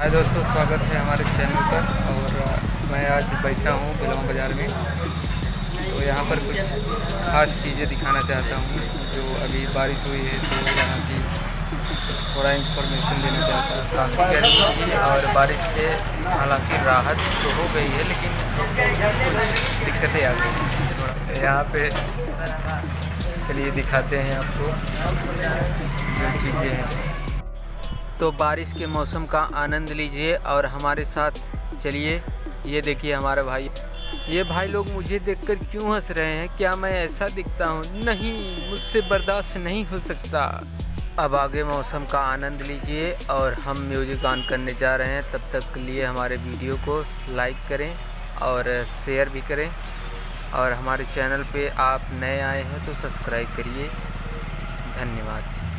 हाय दोस्तों, स्वागत है हमारे चैनल पर। और मैं आज बैठा हूँ बिलवा बाज़ार में। तो यहाँ पर कुछ खास चीज़ें दिखाना चाहता हूँ। जो अभी बारिश हुई है तो यहाँ की थोड़ा इन्फॉर्मेशन देना चाहता हूँ। काफ़ी गर्मी थी और बारिश से हालांकि राहत तो हो गई है, लेकिन कुछ दिक्कतें आ गई हैं थोड़ा यहाँ पे। चलिए दिखाते हैं आपको जो चीज़ें हैं। तो बारिश के मौसम का आनंद लीजिए और हमारे साथ चलिए। ये देखिए हमारे भाई, ये भाई लोग मुझे देखकर क्यों हंस रहे हैं? क्या मैं ऐसा दिखता हूँ? नहीं, मुझसे बर्दाश्त नहीं हो सकता। अब आगे मौसम का आनंद लीजिए और हम म्यूजिक ऑन करने जा रहे हैं। तब तक के लिए हमारे वीडियो को लाइक करें और शेयर भी करें, और हमारे चैनल पे आप नए आए हैं तो सब्सक्राइब करिए। धन्यवाद।